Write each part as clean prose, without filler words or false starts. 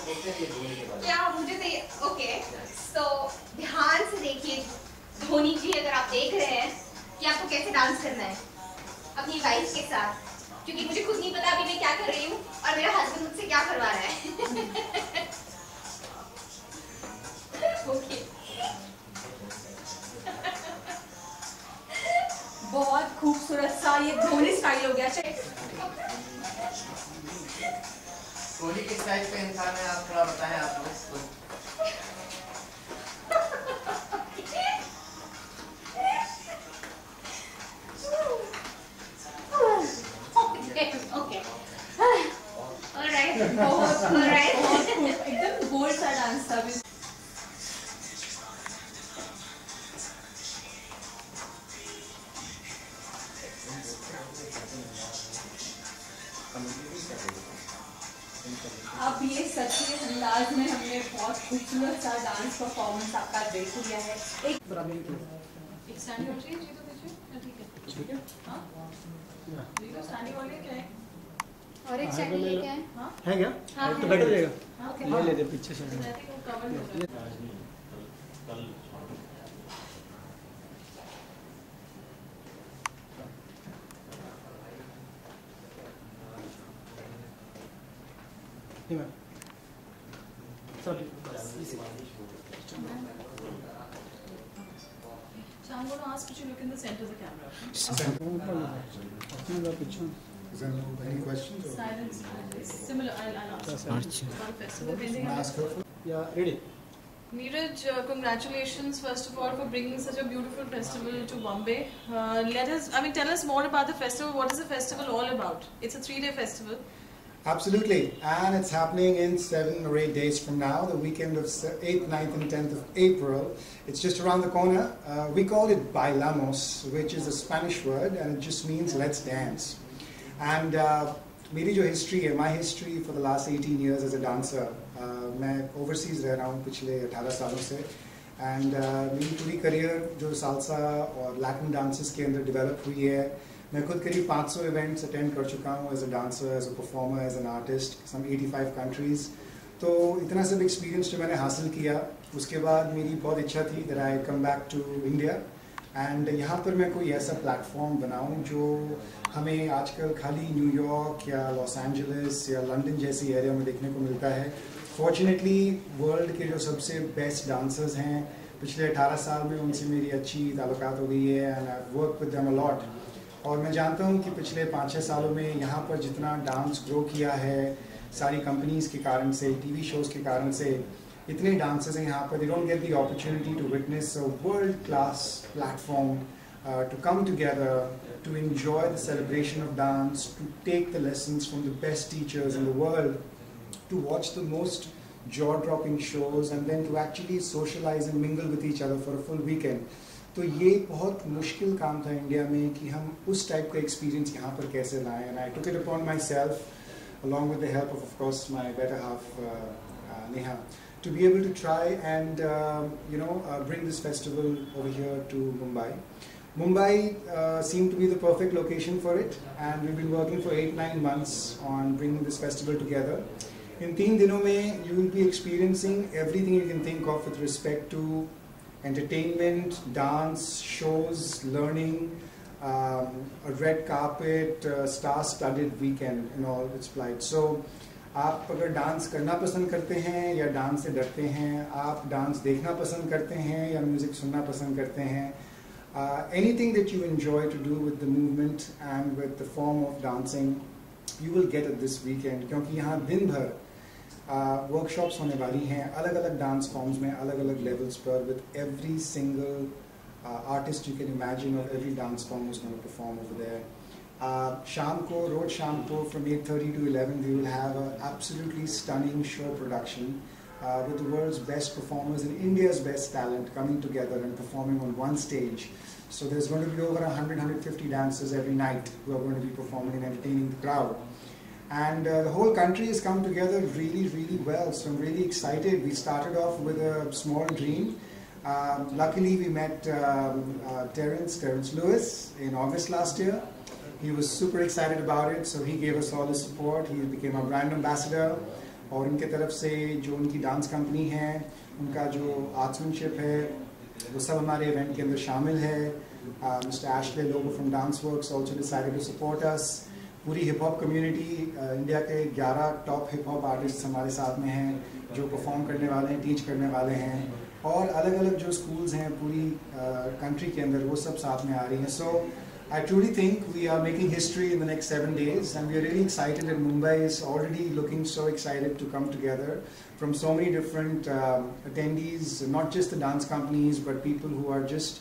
क्या मुझे तो ओके, तो ध्यान से देखिए धोनी जी, अगर आप देख रहे हैं कि आपको कैसे डांस करना है अपनी वाइफ के साथ, क्योंकि मुझे खुद नहीं पता अभी मैं क्या कर रही हूँ और मेरा हस्बैंड मुझसे क्या करवा रहा है। ओके, बहुत खूबसूरत सा ये धोनी स्टाइल हो गया। धोनी किस टाइप का इंसान है आप थोड़ा बताएं आप लोग। ओके, ऑलराइट, ऑलराइट, एकदम बोल्ड सा डांस था। अब ये सच्चे अंदाज में हमने बहुत खूबसूरत सा डांस परफॉर्मेंस आपका देख लिया है। एक स्टैंडिंग हो चाहिए जी, तो दीजिए, ठीक है, ठीक है, हाँ जी, तो स्टैंडिंग वाले क्या है और एक स्टैंडिंग क्या है, हाँ है क्या, हाँ तो बेटर रहेगा, ले लेते पीछे से। So I'm going to ask you to look in the center of the camera. Is there any questions? Silence. Similar. I'll ask. Ask her. Yeah, ready. Neeraj, congratulations first of all for bringing such a beautiful festival to Bombay. Tell us more about the festival. What is the festival all about? It's a 3-day festival. Absolutely, and it's happening in 7 or 8 days from now, the weekend of 8th, 9th and 10th of April. It's just around the corner. We call it Bailamos, which is a Spanish word and it just means let's dance. And मेरी जो history है, my history for the last 18 years as a dancer, मैं overseas रह रहा हूँ पिछले 18 सालों से, and मेरी पूरी career जो salsa और Latin dances के अंदर develop हुई है। मैं खुद करीब 500 इवेंट्स अटेंड कर चुका हूँ as a dancer, as a performer, as an artist, some 85 countries. तो इतना सब एक्सपीरियंस जो मैंने हासिल किया, उसके बाद मेरी बहुत इच्छा थी that I come back to India and यहाँ पर मैं कोई ऐसा प्लेटफॉर्म बनाऊँ जो हमें आजकल खाली न्यूयॉर्क या लॉस एंजलिस या लंदन जैसी एरिया में देखने को मिलता है। फॉर्चुनेटली वर्ल्ड के जो सबसे बेस्ट डांसर्स हैं, पिछले 18 साल में उनसे मेरी अच्छी ताल्लुकात हो गई है and I work with them a lot. और मैं जानता हूँ कि पिछले 5-6 सालों में यहाँ पर जितना डांस ग्रो किया है सारी कंपनीज़ के कारण से, टीवी शोज़ के कारण से, इतने डांसर्स हैं यहाँ पर, they don't get the opportunity to witness a world class platform to come together to enjoy the celebration of dance, to take the lessons from the best teachers in the world, to watch the most jaw-dropping shows and then to actually socialize and mingle with each other for a full weekend. तो ये बहुत मुश्किल काम था India में कि हम उस टाइप का एक्सपीरियंस यहाँ पर कैसे लाएं, and I took it upon myself along with the help of course my better half Neha to be able to try and bring this festival over here to Mumbai. Mumbai seemed to be the perfect location for it and we've been working for 8-9 months on bringing this festival together. In 3 dinons mein you will be experiencing everything you can think of with respect to entertainment, dance, shows, learning, a red carpet, star-studded weekend in all its flight. So, आप अगर dance करना पसंद करते हैं या dance से डरते हैं, आप डांस देखना पसंद करते हैं या म्यूज़िक सुनना पसंद करते हैं, anything that you enjoy to do with the movement and with the form of dancing, you will get it this weekend. क्योंकि यहाँ दिन भर वर्कशॉप्स होने वाली हैं अलग अलग डांस फॉर्म्स में, अलग अलग लेवल्स पर, with every single artist you can imagine और every dance form is going to perform over there. शाम को, रोज शाम को from 8:30 to 11 we will have an absolutely stunning show production with the world's best performers and India's best talent coming together and performing on one stage. So there's going to be over 100-150 dancers every night who are going to be performing and entertaining the crowd. And the whole country has come together really well, so I'm really excited. We started off with a small dream. Luckily we met Terence Lewis in August last year. He was super excited about it, so he gave us all his support. He became our brand ambassador. और उनके तरफ से जो उनकी dance company है, उनका जो आर्ट्समैनशिप है, वो सब हमारे इवेंट के अंदर शामिल है. Mr. Ashley Lobo from Dance Works also decided to support us. पूरी हिप हॉप कम्युनिटी, इंडिया के 11 टॉप हिप हॉप आर्टिस्ट हमारे साथ में हैं जो परफॉर्म करने वाले हैं, टीच करने वाले हैं, और अलग अलग जो स्कूल्स हैं पूरी कंट्री के अंदर वो सब साथ में आ रही हैं. सो I truly think we are making history in the next 7 days, and we are really excited, and Mumbai is already looking so excited to come together from so many different attendees, not just the dance companies, but people who are just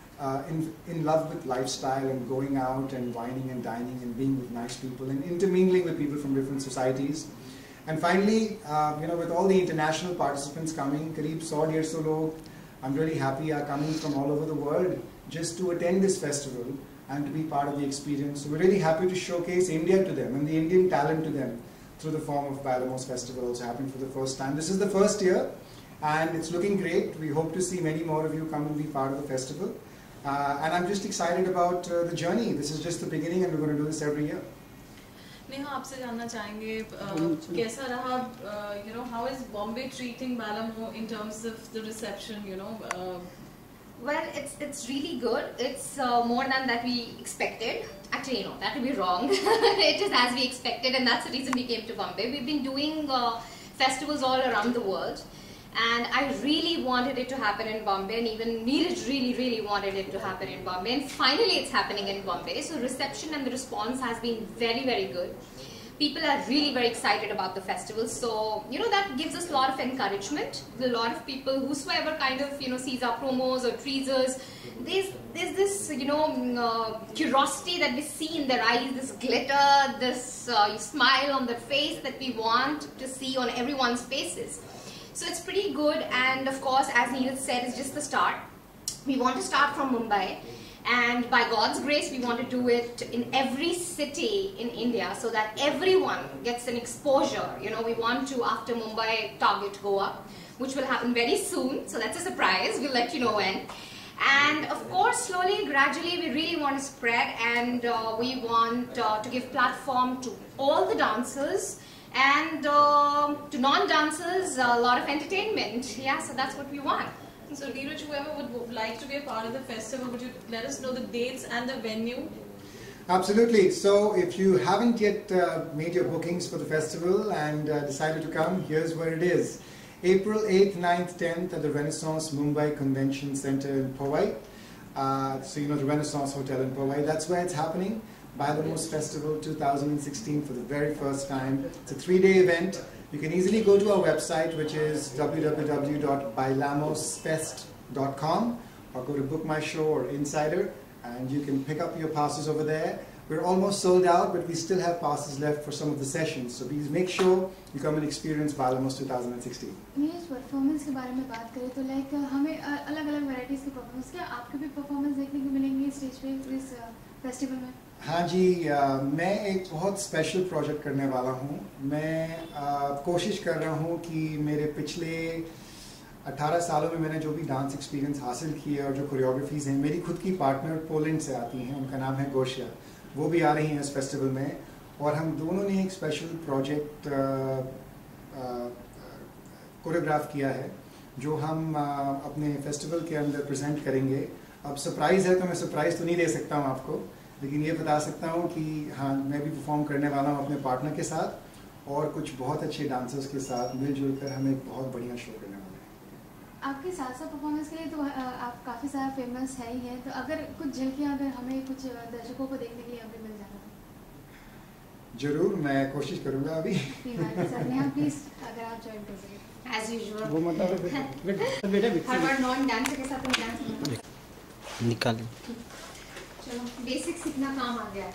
in love with lifestyle and going out and wining and dining and being with nice people and intermingling with people from different societies. And finally, with all the international participants coming, kareeb 100-150 log, I'm really happy, are coming from all over the world just to attend this festival and to be part of the experience. So we're really happy to showcase India to them and the Indian talent to them through the form of Bailamos Festival, also happening for the first time. This is the first year and it's looking great. We hope to see many more of you come and be part of the festival. And I'm just excited about the journey. This is just the beginning and we're going to do this every year. Neha, आपसे जानना चाहेंगे कैसा रहा, how is Bombay treating Bailamos in terms of the reception, Well, it's really good. It's more than that we expected. Actually, no, that would be wrong. It is as we expected, and that's the reason we came to Bombay. We've been doing festivals all around the world, and I really wanted it to happen in Bombay, and even Neeraj really wanted it to happen in Bombay, and finally it's happening in Bombay. So reception and the response has been very good. People are really very excited about the festival, so that gives us a lot of encouragement. A lot of people, whosoever kind of sees our promos or teasers, there's this curiosity that we see in their eyes, this glitter, this smile on their face that we want to see on everyone's faces. So it's pretty good, and of course, as Neeraj said, it's just the start. We want to start from Mumbai. And by God's grace, we want to do it in every city in India so that everyone gets an exposure. We want to, after Mumbai, target go up, which will happen very soon. So that's a surprise. We'll let you know when. And of course, slowly, gradually, we really want to spread, and we want to give platform to all the dancers and to non-dancers, a lot of entertainment. Yeah, so that's what we want. So Neeraj, whoever would like to be a part of the festival, would you let us know the dates and the venue? Absolutely. So if you haven't yet made your bookings for the festival and decided to come, here's where it is. April 8th, 9th, 10th at the Renaissance Mumbai Convention Center in Powai. So the Renaissance Hotel in Powai, that's where it's happening. Bailamos Festival 2016 for the very first time. It's a 3-day event. You can easily go to our website, which is www.bailamosfest.com, or go to Book My Show or Insider, and you can pick up your passes over there. We're almost sold out, but we still have passes left for some of the sessions. So please make sure you come and experience Bailamos 2016. Neeraj, performance के बारे में बात करें तो like हमें अलग-अलग varieties के performance, क्या आपके भी परफॉर्मेंस देखने को मिलेंगे स्टेज पे इस फेस्टिवल में? हाँ जी, मैं एक बहुत स्पेशल प्रोजेक्ट करने वाला हूँ. मैं कोशिश कर रहा हूँ कि मेरे पिछले 18 सालों में मैंने जो भी डांस एक्सपीरियंस हासिल किए और जो कोरियोग्राफीज़ हैं, मेरी खुद की पार्टनर पोलैंड से आती हैं, उनका नाम है गोशिया, वो भी आ रही हैं इस फेस्टिवल में, और हम दोनों ने एक स्पेशल प्रोजेक्ट कोरियोग्राफ किया है जो हम अपने फेस्टिवल के अंदर प्रेजेंट करेंगे. अब सरप्राइज़ है तो मैं सरप्राइज़ तो नहीं दे सकता हूँ आपको, लेकिन ये बता सकता हूँ कि हाँ, मैं भी परफॉर्म करने वाला हूँ अपने पार्टनर के साथ और कुछ बहुत अच्छे डांसर्स के साथ मिलजुल कर हम एक बहुत बढ़िया शो करने वाले हैं. आपके साथ परफॉर्मेंस के लिए तो आप काफ़ी सारा फेमस है ही है, तो अगर कुछ झलकियाँ अगर हमें कुछ दर्शकों को देखने के लिए अभी मिल जाना? जरूर, मैं कोशिश करूँगा अभी. प्लीज अगर आप ज्वाइन कर सकें. As usual. वो मतलब हर बार नॉन डांसर के साथ हम डांस निकाल. चलो, बेसिक सीखना काम आ गया.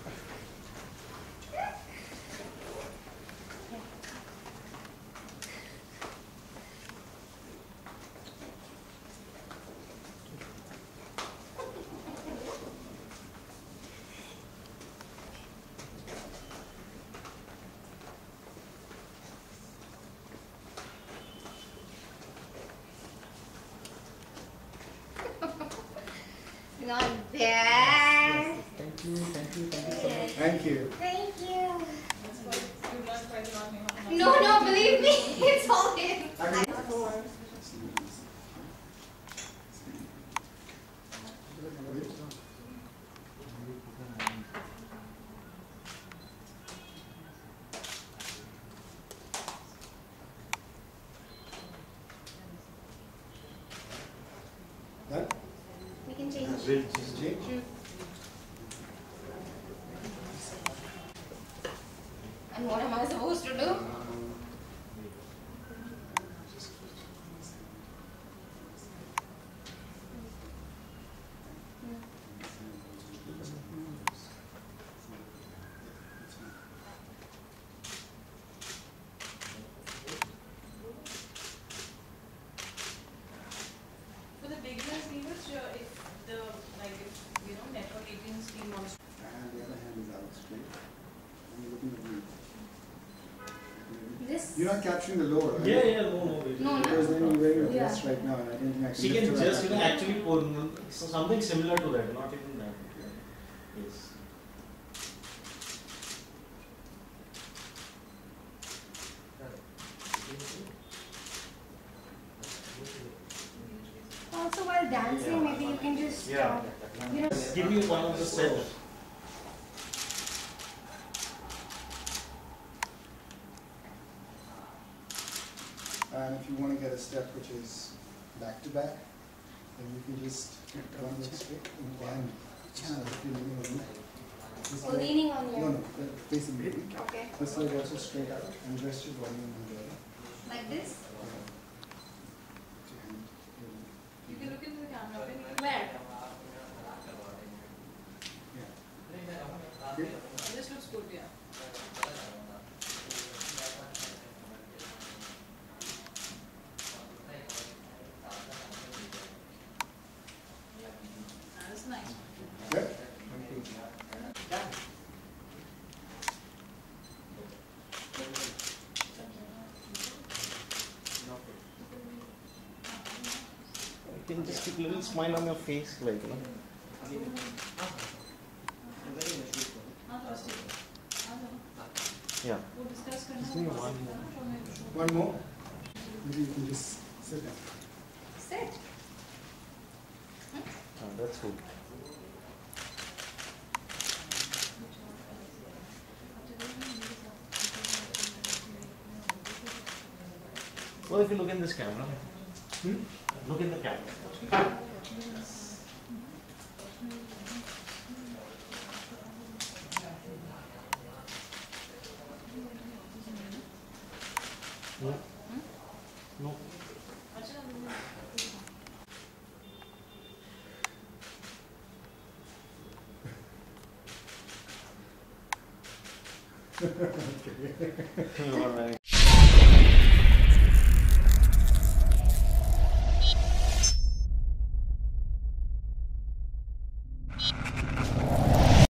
Not bad. Thank you so much. Thank you. Thank you. That's quite, you learned quite a lot, Neha. No, believe And what am I supposed to do? For the beginners, Neeraj, if the network 18 scheme wants. And the other hand is out straight. And you're looking at me. This. You're not capturing the lower, right? Yeah, no. No, Because then you're wearing a dress Yeah. right now, and I don't think I can. She lift can her just, up. actually pour something similar to that, not even that. Yes. Also, while dancing, maybe you can just, Give me one of the steps. And if you want to get a step which is back to back, then you can just run it straight and bend. If you're leaning on me. This leg- leaning on No, your. no, facing me. Okay. This leg also straight out and rest your body on the other. Like this? You can look into the camera. Where? Here. This looks good, yeah. That's nice. Yeah. You can just keep a little smile on your face, like, you know. Yeah. वो discuss करना Just need one more. One more. Maybe you can just sit down. Sit. That's good. Well, if you look in this camera, look in the camera. No. No. All right.